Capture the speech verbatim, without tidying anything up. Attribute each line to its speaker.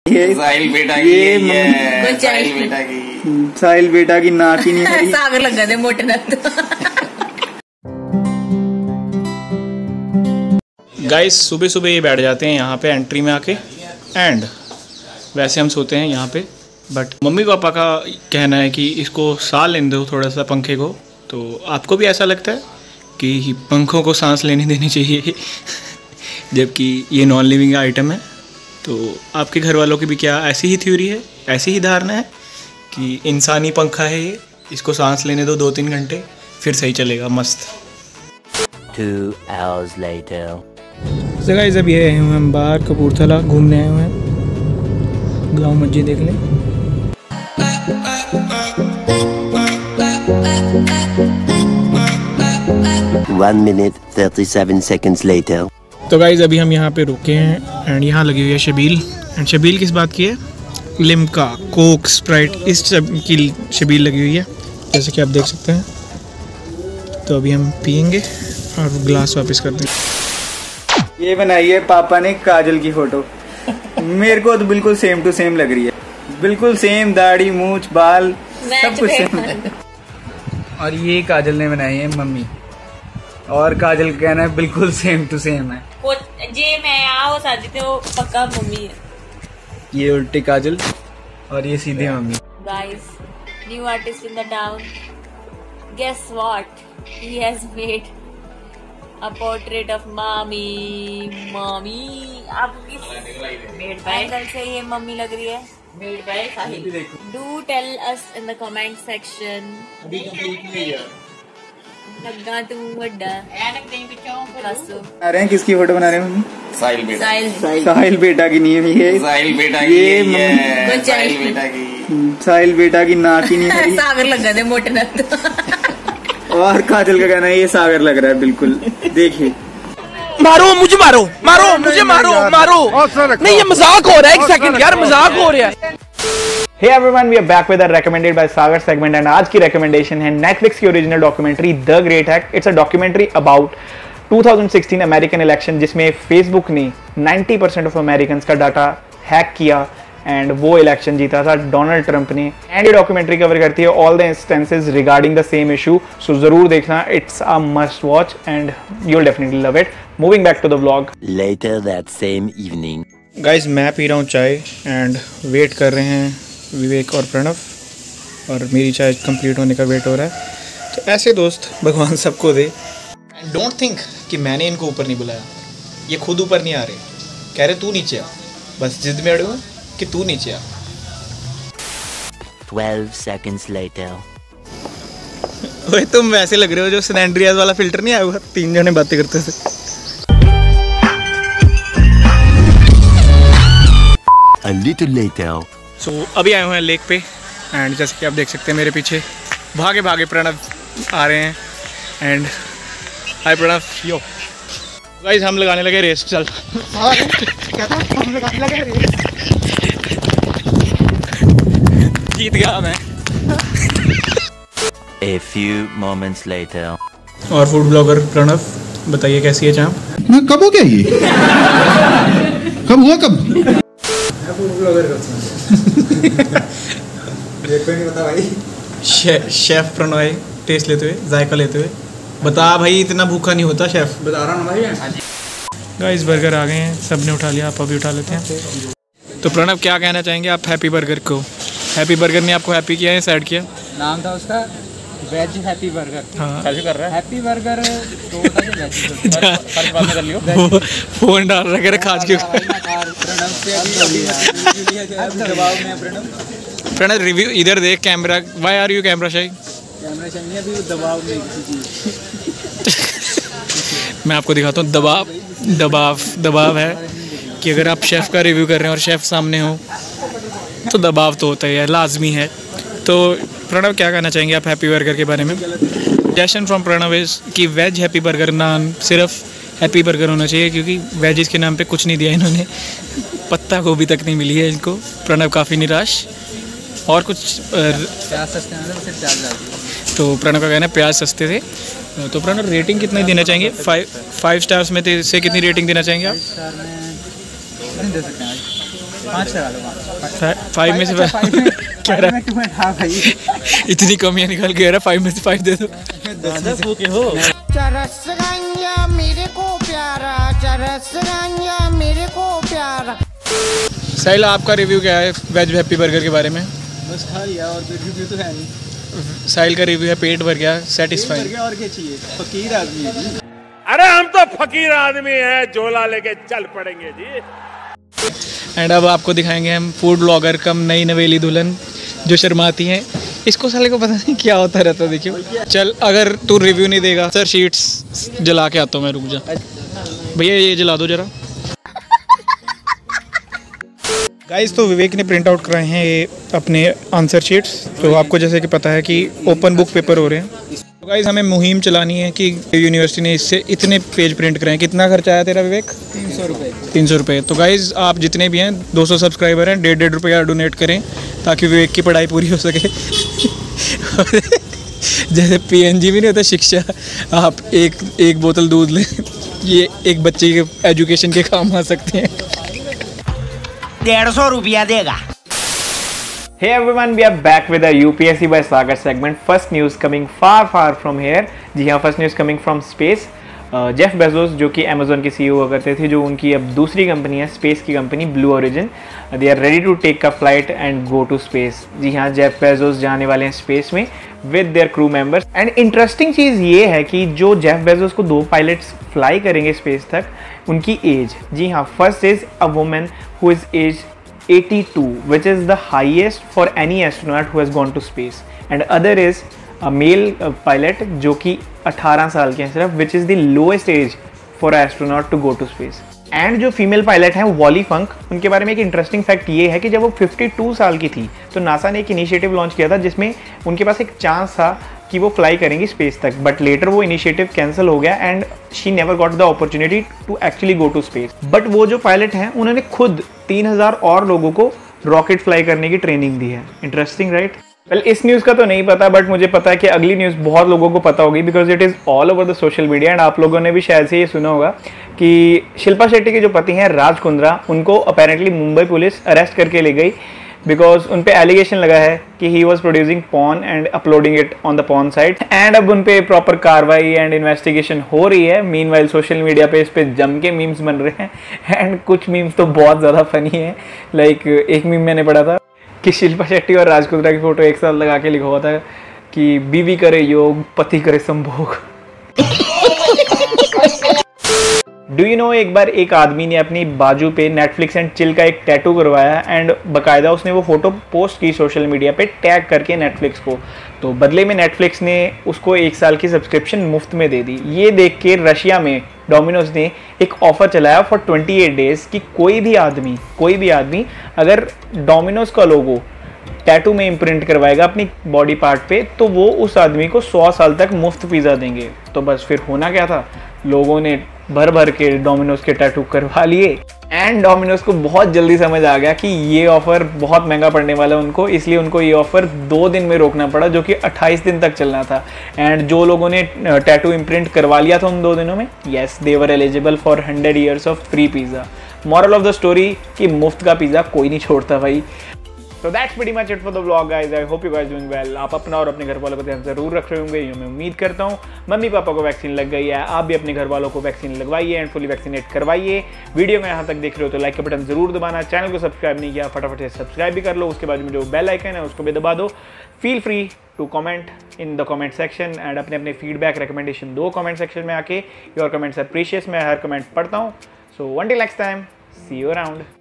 Speaker 1: साहिल बेटा की ये साहिल बेटा की
Speaker 2: साहिल बेटा की नाक ही नहीं
Speaker 3: सागर लगा दे मोटे ना।
Speaker 4: गाइस सुबह सुबह ये बैठ जाते हैं यहाँ पे एंट्री में आके एंड वैसे हम सोते हैं यहाँ पे, बट मम्मी पापा का कहना है कि इसको साल लेने दो थोड़ा सा पंखे को। तो आपको भी ऐसा लगता है कि पंखों को सांस लेने देनी चाहिए जबकि ये नॉन लिविंग आइटम है? तो आपके घर वालों की भी क्या ऐसी ही थ्योरी है, ऐसी ही धारणा है कि इंसानी पंखा है ये, इसको सांस लेने दो दो तीन घंटे फिर सही चलेगा मस्त।
Speaker 5: Two hours later.
Speaker 4: So guys, अभी आए हुए हम बाहर कपूरथला घूमने आए हुए हैं, गाँव मस्जिद देख लें।
Speaker 5: One minute thirty-seven seconds later.
Speaker 4: तो गाइज अभी हम यहाँ पे रुके हैं एंड यहाँ लगी हुई है शबील। एंड शबील किस बात की है? लिम्का, कोक, स्प्राइट, इस सब की शबील लगी हुई है जैसे कि आप देख सकते हैं। तो अभी हम पियेंगे और ग्लास वापस कर देंगे।
Speaker 2: ये बनाई है पापा ने काजल की फोटो, मेरे को तो बिल्कुल सेम टू सेम लग रही है, बिल्कुल सेम, दाढ़ी मूंछ बाल सब कुछ सेम। और ये काजल ने बनाई है मम्मी, और काजल का कहना है बिल्कुल सेम टू सेम है।
Speaker 3: जे मैं आओ शादी थे वो पक्का मम्मी है।
Speaker 2: ये उल्टी काजल और ये सीधे mummy.
Speaker 3: Guys, new artist in the town, guess what, he has made a portrait of mummy. Mummy आप किस एंगल से ये मम्मी लग रही है? Made by Sahil. Do tell us in the comment section.
Speaker 4: अभी कंप्लीट नहीं है
Speaker 3: लगा तू बड़ा एनक दें पिछों प्लस
Speaker 2: आ रहे हैं। किसकी फोटो बना रहे हैं मम्मी?
Speaker 1: साहिल बेटा
Speaker 3: साहिल
Speaker 2: साहिल बेटा की नहीं है ये,
Speaker 1: साहिल बेटा की
Speaker 2: ये
Speaker 1: ये साहिल बेटा की
Speaker 2: साहिल बेटा की नाक ही नहीं है।
Speaker 3: सागर लगा दे मोटे ना।
Speaker 2: और काजल का कहना है ये सागर लग रहा है बिल्कुल। देखिए,
Speaker 6: मारो मुझे, मारो मारो मुझे, मारो मारो नहीं, ये मजाक हो रहा है। एक सेकंड यार, मजाक हो रहा है।
Speaker 4: Hey everyone, we are back with our recommended by Sagar segment and आज की recommendation है Netflix की original documentary The Great Hack। It's a documentary about twenty sixteen American election जिसमें Facebook ने ninety percent of Americans का data hack किया and वो election जीता था डोनाल्ड ट्रंप ने। एंड ये डॉक्यूमेंट्री कवर करती है all the instances regarding the same issue, so जरूर देखना, it's a must watch and you will definitely love it. Moving back to the vlog.
Speaker 5: Later that same evening.
Speaker 4: Guys मैं पी रहा हूँ चाय एंड वेट कर रहे हैं विवेक और प्रणव, और मेरी चाय कंप्लीट होने का वेट हो रहा है। तो ऐसे दोस्त भगवान सबको दे। एंड डोंट थिंक कि मैंने इनको ऊपर नहीं बुलाया, ये खुद ऊपर नहीं आ रहे, कह रहे तू नीचे आ, बस जिद में अड़े हुए कि तू नीचे आ।
Speaker 5: Twelve seconds later.
Speaker 4: ओए तुम वैसे लग रहे हो जो सैंड्रियाज वाला फिल्टर नहीं आया हुआ, तीन जने बातें करते थे।
Speaker 5: A little later.
Speaker 4: So so, अभी आए हुए हैं लेक पे एंड जैसे कि आप देख सकते हैं मेरे पीछे भागे भागे प्रणव आ रहे हैं and hi Pranav. Yo guys हम लगाने लगे रेस। चल क्या था? हम लगाने लगे रेस। जीत गया मैं।
Speaker 5: A few moments later.
Speaker 4: और फूड ब्लॉगर प्रणव, बताइए कैसी है चाँप?
Speaker 7: मैं कब हो गया ये? कब हुआ कब?
Speaker 2: मैं फूड ब्लॉगर करता हूँ। देखो नहीं पता भाई। शे, शेफ प्रणव टेस्ट लेते हुए, जायका लेते हुए, बता भाई इतना भूखा नहीं होता शेफ, बता रहा हूँ भाई। गाइस बर्गर आ गए हैं, सब ने उठा लिया, आप अभी उठा लेते हैं। तो प्रणव क्या कहना चाहेंगे आप हैप्पी बर्गर को? हैप्पी बर्गर ने आपको हैप्पी किया है, सैड किया?
Speaker 8: नाम था उसका वेज हैप्पी बर्गर।
Speaker 4: हाँ
Speaker 8: कैसे कर रहा है हैप्पी बर्गर तो होता है वेज। फर्स्ट बात में कर लियो,
Speaker 4: फोन डाल रहा है खाज के।
Speaker 8: प्रणव से अभी दबाव में प्रणव
Speaker 4: प्रणव रिव्यू इधर देख camera, why are you camera shy?
Speaker 8: Camera चाहिए अभी दबाव में किसी चीज।
Speaker 4: मैं आपको दिखाता हूँ दबाव दबाव दबाव है कि अगर आप शेफ़ का रिव्यू कर रहे हैं और शेफ़ सामने हो तो दबाव तो होता ही है, लाजमी है। तो प्रणव क्या कहना चाहेंगे आप हैप्पी बर्गर के बारे में? सजेशन फ्रॉम प्रणव इज कि वेज हैप्पी बर्गर नाम सिर्फ हैप्पी बर्गर होना चाहिए, क्योंकि वेजिस के नाम पे कुछ नहीं दिया इन्होंने, पत्ता गोभी तक नहीं मिली है इनको। प्रणव काफ़ी निराश। और कुछ
Speaker 8: प्याज सस्ते हैं
Speaker 4: तो प्रणव का कहना है प्याज सस्ते थे। तो प्रणव रेटिंग कितनी देना चाहेंगे? फाइव फाइव स्टार्स में से कितनी रेटिंग देना चाहेंगे आप?
Speaker 8: दे सकते हैं पाँच लगा लो।
Speaker 2: फाइव में से क्या रहा
Speaker 8: हाँ भाई,
Speaker 2: इतनी कमियां निकाल के रहा फाइव में से फाइव दे दो।
Speaker 8: दस हो के हो।
Speaker 9: चरस गंजा मेरे को प्यारा, चरस गंजा मेरे को प्यारा।
Speaker 2: साहिल, आपका रिव्यू क्या है वेज हैप्पी बर्गर के बारे में?
Speaker 8: बस खा लिया और कोई रिव्यू तो है नहीं।
Speaker 2: साहिल का रिव्यू है पेट भर गया, सेटिस्फाइड।
Speaker 8: और क्या चाहिए, फकीर आदमी है जी।
Speaker 10: अरे हम तो फकीर आदमी है, झोला लेके चल पड़ेंगे जी।
Speaker 2: एंड अब आपको दिखाएंगे हम फूड ब्लॉगर कम नई नवेली दुल्हन जो शर्माती हैं। इसको साले को पता नहीं क्या होता रहता। देखियो, चल अगर तू रिव्यू नहीं देगा सर शीट्स जला के आता हूँ मैं, रुक जा भैया, ये जला दो जरा। गाइस, तो विवेक ने प्रिंट आउट कराए हैं ये अपने आंसर शीट्स। तो आपको जैसे कि पता है कि ओपन बुक पेपर हो रहे हैं। तो गाइस, हमें मुहिम चलानी है कि यूनिवर्सिटी ने इससे इतने पेज प्रिंट कराए। कितना खर्चा आया तेरा विवेक?
Speaker 8: तीन सौ रुपये
Speaker 2: तीन सौ रुपये। तो गाइस, आप जितने भी हैं दो सौ सब्सक्राइबर हैं, डेढ़ डेढ़ रुपया डोनेट करें ताकि विवेक की पढ़ाई पूरी हो सके। जैसे पीएनजी भी नहीं होता शिक्षा, आप एक एक बोतल दूध लें, ये एक बच्चे के एजुकेशन के काम आ सकते हैं।
Speaker 9: डेढ़ सौ रुपया देगा।
Speaker 4: Hey everyone, we are back with our U P S C by Sagar segment. First news coming far far from here. जी हाँ, first news coming from space. Jeff Bezos जो कि अमेजोन के सीईओ हुआ करते थे, जो उनकी अब दूसरी कंपनी है स्पेस की company Blue Origin, they are ready to take a flight and go to space. जी हाँ, जेफ बेजोस जाने वाले हैं स्पेस में with their crew members. And interesting चीज़ ये है कि जो जेफ बेजोस को दो पायलट्स फ्लाई करेंगे स्पेस तक, उनकी एज, जी हाँ, first is a women who is age eighty-two, which is the highest for any astronaut who has gone to space, and other is a male uh, pilot जो कि अठारह साल के हैं सिर्फ, which is the lowest age for an astronaut to go to space. And जो female pilot हैं Wally Funk, उनके बारे में एक इंटरेस्टिंग फैक्ट ये है कि जब वो बावन साल की थी तो नासा ने एक इनिशिएटिव लॉन्च किया था जिसमें उनके पास एक चांस था कि वो फ्लाई करेंगी स्पेस तक, बट लेटर वो इनिशिएटिव कैंसिल हो गया and she never got the opportunity to actually go to space. But वो जो पायलट हैं उन्होंने खुद तीन हज़ार और लोगों को रॉकेट फ्लाई करने की ट्रेनिंग दी है। Interesting right? वेल, इस न्यूज़ का तो नहीं पता, बट मुझे पता है कि अगली न्यूज़ बहुत लोगों को पता होगी because it is all over the social media. And आप लोगों ने भी शायद से ये सुना होगा कि शिल्पा शेट्टी के जो पति हैं राज कुंद्रा, उनको अपेरेंटली मुंबई पुलिस अरेस्ट करके ले गई बिकॉज उन पे एलिगेशन लगा है कि he was producing porn and uploading it on the porn site. And अब उन पे प्रॉपर कार्रवाई एंड इन्वेस्टिगेशन हो रही है। मीनवाइल सोशल मीडिया पे इस पे जम के मीम्स बन रहे हैं एंड कुछ मीम्स तो बहुत ज़्यादा फनी है। लाइक एक मीम मैंने पढ़ा था कि शिल्पा शेट्टी और राज कुंद्रा की फोटो एक साथ लगा के लिखा हुआ था कि बीवी करे योग, पति करे संभोग। डू यू नो, एक बार एक आदमी ने अपनी बाजू पे नेटफ्लिक्स एंड चिल का एक टैटू करवाया एंड बाकायदा उसने वो फोटो पोस्ट की सोशल मीडिया पे टैग करके नेटफ्लिक्स को। तो बदले में नेटफ्लिक्स ने उसको एक साल की सब्सक्रिप्शन मुफ्त में दे दी। ये देख के रशिया में डोमिनोज ने एक ऑफर चलाया फॉर अट्ठाईस डेज कि कोई भी आदमी कोई भी आदमी अगर डोमिनोज का लोगो टैटू में इम्प्रिंट करवाएगा अपनी बॉडी पार्ट पे तो वो उस आदमी को सौ साल तक मुफ्त पिज़्ज़ा देंगे। तो बस फिर होना क्या था, लोगों ने भर भर के डोमिनोज के टैटू करवा लिए एंड डोमिनोज को बहुत जल्दी समझ आ गया कि ये ऑफर बहुत महंगा पड़ने वाला है उनको, इसलिए उनको ये ऑफर दो दिन में रोकना पड़ा जो कि अट्ठाईस दिन तक चलना था। एंड जो लोगों ने टैटू इम्प्रिंट करवा लिया था उन दो दिनों में, yes, they were eligible for hundred years of free pizza. Moral of the story कि मुफ्त का पिज़्ज़ा कोई नहीं छोड़ता भाई। तो that's pretty much it for the vlog guys. I hope you guys doing well. आप अपना और अपने घर वालों को ध्यान जरूर रख रहे होंगे, ये मैं उम्मीद करता हूँ। मम्मी पापा को वैक्सीन लग गई है, आप भी अपने घर वालों को वैक्सीन लगवाइए एंड फुली वैक्सीनेट करवाइए। वीडियो में यहाँ तक देख रहे हो तो लाइक का बटन जरूर दबाना, चैनल को सब्सक्राइब नहीं किया फटाफट से सब्सक्राइब भी कर लो, उसके बाद में जो बेल आइकन है उसको भी दबा दो। Feel free to comment in the comment section and अपने अपने फीडबैक रिकमेंडेशन दो कमेंट सेक्शन में आके। योर कमेंट्स आर प्रीशियस, मैं हर कमेंट पढ़ता हूँ। So until next time, see you around.